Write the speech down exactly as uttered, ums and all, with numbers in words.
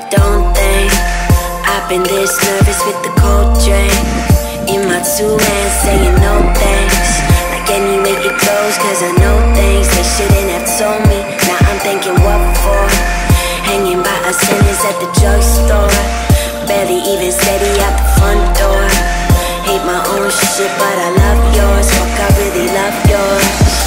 don't think I've been this nervous with the cold drink in my two hands, saying no thanks. Like anyway it goes, cause I know things they shouldn't have told me. Now I'm thinking what for? Hanging by a sentence at the drugstore, barely even steady out the front door. Hate my own shit but I love yours, fuck I really love yours.